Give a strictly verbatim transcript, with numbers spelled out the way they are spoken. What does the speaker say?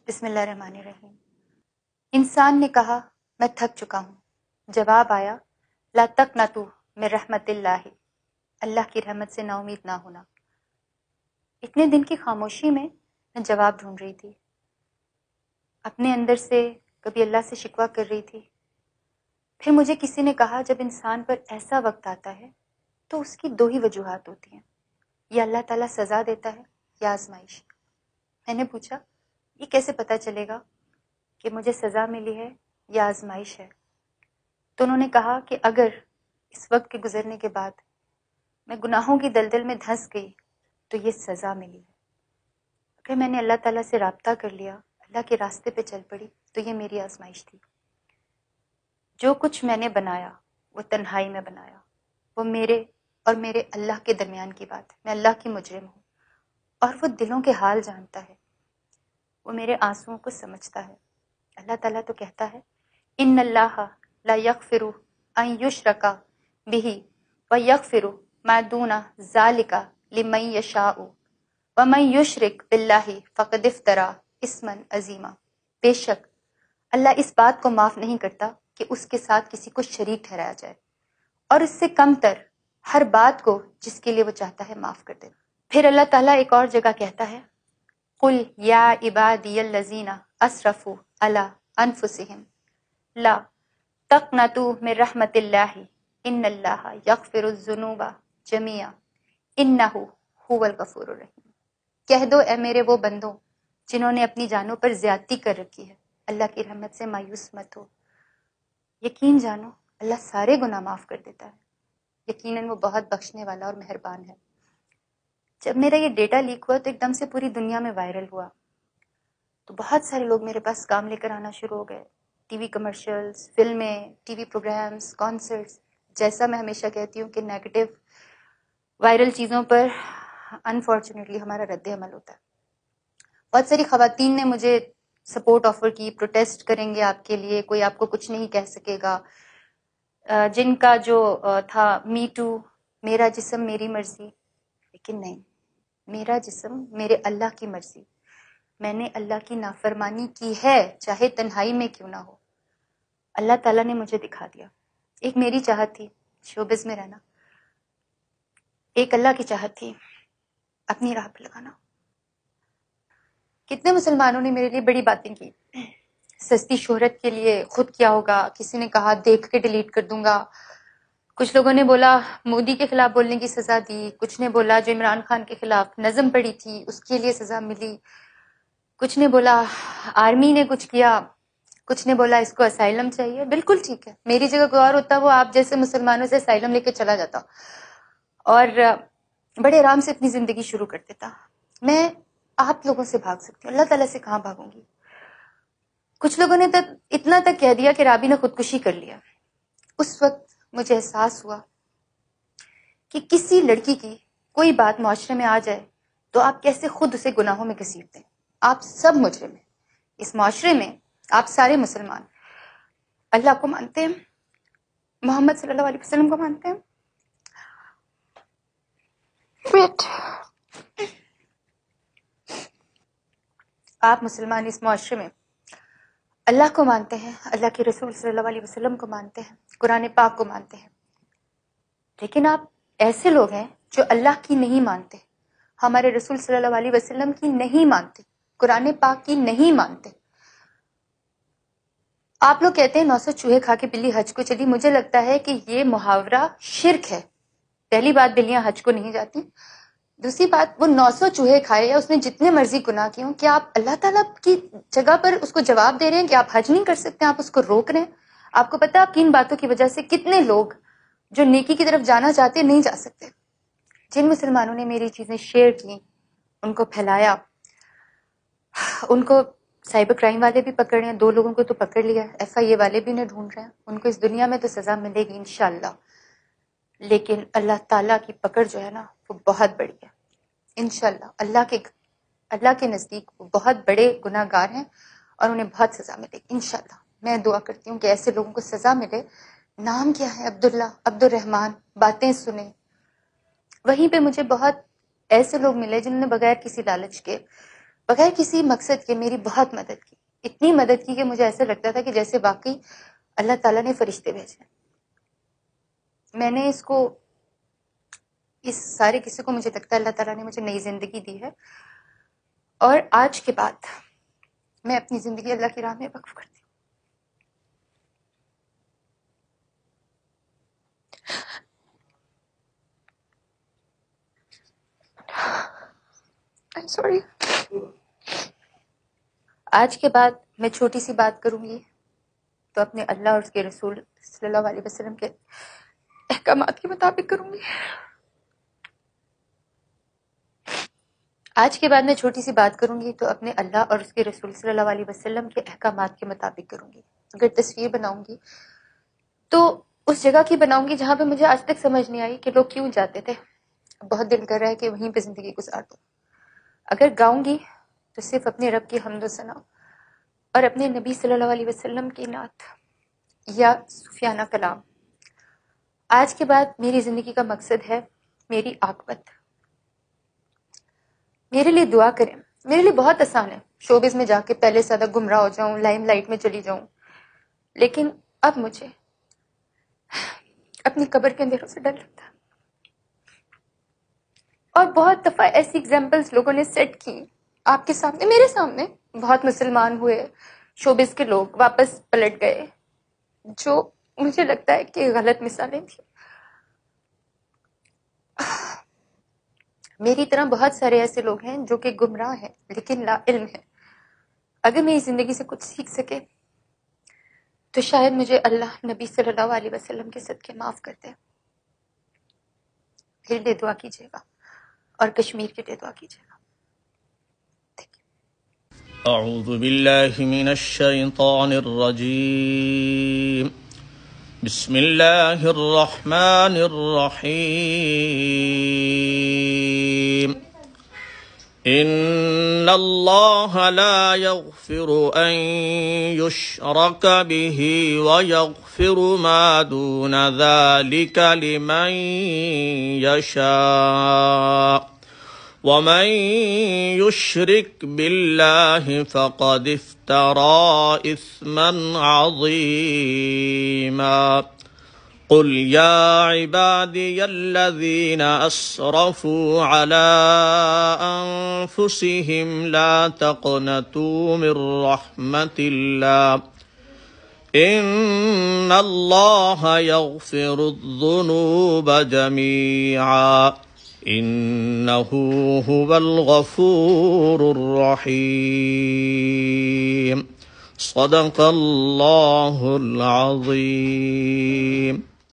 بسم اللہ الرحمن الرحیم۔ انسان نے کہا میں تھک چکا ہوں، جواب آیا لا تقنطوا من رحمت اللہ، اللہ کی رحمت سے نا امید نہ ہونا۔ اتنے دن کی خاموشی میں میں جواب ڈھونڈ رہی تھی، اپنے اندر سے کبھی اللہ سے شکوہ کر رہی تھی۔ پھر مجھے کسی نے کہا جب انسان پر ایسا وقت آتا ہے تو اس کی دو ہی وجوہات ہوتی ہیں، یا اللہ تعالیٰ سزا دیتا ہے یا آزمائش۔ میں نے پوچھا یہ کیسے پتہ چلے گا کہ مجھے سزا ملی ہے یا آزمائش ہے؟ تو انہوں نے کہا کہ اگر اس وقت کے گزرنے کے بعد میں گناہوں کی دلدل میں دھنس گئی تو یہ سزا ملی ہے، اگر میں نے اللہ تعالیٰ سے رابطہ کر لیا، اللہ کے راستے پہ چل پڑی تو یہ میری آزمائش تھی۔ جو کچھ میں نے بنایا وہ تنہائی میں بنایا، وہ میرے اور میرے اللہ کے درمیان کی بات ہے، میں اللہ کی مجرم ہوں، اور وہ دلوں کے حال جانتا ہے، وہ میرے آنسوؤں کو سمجھتا ہے۔ اللہ تعالیٰ تو کہتا ہے ان اللہ لا یغفر ان یشرک بہ ویغفر ما دون ذلک لمن یشاء ومن یشرک باللہ فقد افتری اثما عظیما۔ بے شک اللہ اس بات کو معاف نہیں کرتا کہ اس کے ساتھ کسی کو شریک ٹھہرایا جائے، اور اس سے کم تر ہر بات کو جس کے لیے وہ چاہتا ہے معاف کر دیتا۔ پھر اللہ تعالیٰ ایک اور جگہ کہتا ہے قل یا عبادی الذین اسرفوا علی انفسہم لا تقنطوا من رحمت اللہ ان اللہ یغفر الذنوب جميعا انہ هو الغفور الرحیم۔ کہہ دو اے میرے وہ بندوں جنہوں نے اپنی جانوں پر زیادتی کر رکھی ہے، اللہ کی رحمت سے مایوس مت ہو، یقین جانو اللہ سارے گناہ معاف کر دیتا ہے، یقیناً وہ بہت بخشنے والا اور مہربان ہے۔ جب میرا یہ ڈیٹا لیک ہوا تو ایک دم سے پوری دنیا میں وائرل ہوا، تو بہت سارے لوگ میرے پاس کام لے کر آنا شروع ہو گئے، ٹی وی کمرشلز، فلمیں، ٹی وی پروگرامز، کانسرٹس۔ جیسا میں ہمیشہ کہتی ہوں کہ نیگیٹو وائرل چیزوں پر انفارچونیٹلی ہمارا رد عمل ہوتا ہے۔ بہت ساری خواتین نے مجھے سپورٹ آفر کی، پروٹیسٹ کریں گے آپ کے لیے، کوئی آپ کو کچھ نہیں کہہ سکے گا، جن کا جو تھا می ٹو، میرا جسم میری مرضی، لیکن نہیں، میرا جسم میرے اللہ کی مرضی۔ میں نے اللہ کی نافرمانی کی ہے چاہے تنہائی میں کیوں نہ ہو، اللہ تعالیٰ نے مجھے دکھا دیا۔ ایک میری چاہت تھی شوبز میں رہنا، ایک اللہ کی چاہت تھی اپنی راہ پہ لگانا۔ کتنے مسلمانوں نے میرے لیے بڑی باتیں کی، سستی شہرت کے لیے خود کیا ہوگا، کسی نے کہا دیکھ کے ڈیلیٹ کر دوں گا، کچھ لوگوں نے بولا مودی کے خلاف بولنے کی سزا دی، کچھ نے بولا جو عمران خان کے خلاف نظم پڑی تھی اس کے لیے سزا ملی، کچھ نے بولا آرمی نے کچھ کیا، کچھ نے بولا اس کو اسائلم چاہیے۔ بالکل ٹھیک ہے، میری جگہ کوئی اور ہوتا وہ آپ جیسے مسلمانوں سے اسائلم لے کے چلا جاتا اور بڑے آرام سے اپنی زندگی شروع کر دیتا۔ میں آپ لوگوں سے بھاگ سکتی ہوں، اللہ تعالیٰ سے کہاں بھاگوں گی؟ کچھ لوگوں نے تک اتنا تک کہہ دیا کہ رابی نے خودکشی کر لیا۔ اس وقت مجھے احساس ہوا کہ کسی لڑکی کی کوئی بات معاشرے میں آ جائے تو آپ کیسے خود اسے گناہوں میں گھسیٹتے ہیں۔ آپ سب مجرم ہیں، اس معاشرے میں آپ سارے مسلمان اللہ کو مانتے ہیں، محمد صلی اللہ علیہ وسلم کو مانتے ہیں، Wait. آپ مسلمان اس معاشرے میں اللہ کو مانتے ہیں، اللہ کے رسول صلی اللہ علیہ وسلم کو مانتے ہیں، قرآن پاک کو مانتے ہیں، لیکن آپ ایسے لوگ ہیں جو اللہ کی نہیں مانتے، ہمارے رسول صلی اللہ علیہ وسلم کی نہیں مانتے، قرآن پاک کی نہیں مانتے۔ آپ لوگ کہتے ہیں نو سو چوہے کھا کے بلی حج کو چلی، مجھے لگتا ہے کہ یہ محاورہ شرک ہے۔ پہلی بات بلیاں حج کو نہیں جاتی، دوسری بات وہ نو سو چوہے کھائے یا اس نے جتنے مرضی گناہ کیے ہوں، کیا آپ اللہ تعالیٰ کی جگہ پر اس کو جواب دے رہے ہیں کہ آپ حج نہیں کر سکتے، آپ اس کو روک رہے ہیں؟ آپ کو پتا آپ کی ان باتوں کی وجہ سے کتنے لوگ جو نیکی کی طرف جانا چاہتے نہیں جا سکتے۔ جن مسلمانوں نے میری چیزیں شیئر کی، ان کو پھیلایا، ان کو سائبر کرائم والے بھی پکڑ رہے ہیں، دو لوگوں کو تو پکڑ لیا، ایف آئی اے والے بھی انہیں ڈھونڈ رہے ہیں، ان کو اس دنیا میں تو سزا ملے گی انشاءاللہ، لیکن اللہ تعالیٰ کی پکڑ جو ہے نا وہ بہت بڑی ہے انشاءاللہ۔ اللہ کے اللہ کے نزدیک وہ بہت بڑے گناہ گار ہیں اور انہیں بہت سزا ملے گی انشاءاللہ۔ میں دعا کرتی ہوں کہ ایسے لوگوں کو سزا ملے۔ نام کیا ہے؟ عبداللہ، عبد الرحمان، باتیں سنیں۔ وہیں پہ مجھے بہت ایسے لوگ ملے جنہوں نے بغیر کسی لالچ کے، بغیر کسی مقصد کے میری بہت مدد کی، اتنی مدد کی کہ مجھے ایسا لگتا تھا کہ جیسے واقعی اللہ تعالیٰ نے فرشتے بھیجے۔ میں نے اس کو اس سارے قصے کو مجھے لگتا ہے اللہ تعالیٰ نے مجھے نئی زندگی دی ہے، اور آج کے بعد میں اپنی زندگی اللہ کی راہ میں وقف کرتی ہوں۔ I'm sorry. آج کے بعد میں چھوٹی سی بات کروں گی تو اپنے اللہ اور اس کے رسول صلی اللہ علیہ وسلم کے احکامات کے مطابق کروں گی۔ آج کے بعد میں چھوٹی سی بات کروں گی تو اپنے اللہ اور اس کے رسول صلی اللہ علیہ وسلم کے احکامات کے مطابق کروں گی۔ اگر تصویر بناؤں گی تو اس جگہ کی بناؤں گی جہاں پہ مجھے آج تک سمجھ نہیں آئی کہ لوگ کیوں جاتے تھے، بہت دل کر رہا ہے کہ وہیں پہ زندگی گزار دوں۔ اگر گاؤں گی تو صرف اپنے رب کی حمد و ثنا اور اپنے نبی صلی اللہ علیہ وسلم کی نعت یا صوفیانہ کلام۔ آج کے بعد میری زندگی کا مقصد ہے میری عاقبت۔ میرے لیے دعا کریں، میرے لیے بہت آسان ہے شوبز میں جا کے پہلے سے زیادہ گمراہ ہو جاؤں، لائم لائٹ میں چلی جاؤں، لیکن اب مجھے اپنی قبر کے اندھیروں سے ڈر لگتا ہے۔ اور بہت دفعہ ایسی ایگزامپلس لوگوں نے سیٹ کی آپ کے سامنے، میرے سامنے، بہت مسلمان ہوئے شوبز کے لوگ واپس پلٹ گئے، جو مجھے لگتا ہے کہ غلط مثالیں تھیں۔ میری طرح بہت سارے ایسے لوگ ہیں جو کہ گمراہ ہیں لیکن لا علم ہیں۔ اگر میری زندگی سے کچھ سیکھ سکے تو شاید مجھے اللہ نبی صلی اللہ علیہ وسلم کے صدقے معاف کر دے۔ میرے لیے دعا کیجیے گا اور کشمیر کے لیے دعا کیجیے گا۔ اعوذ باللہ من الشیطان الرجیم، بسم اللہ الرحمن الرحیم۔ ان اللہ لا یغفر ان یشرک به ویغفر ما دون ذلک لمن یشاء ومن يشرك بالله فقد افترى إثما عظيما۔ قل يا عبادي الذين أسرفوا على أنفسهم لا تقنطوا من رحمة الله إن الله يغفر الذنوب جميعا إنه هو الغفور الرحيم۔ صدق الله العظيم۔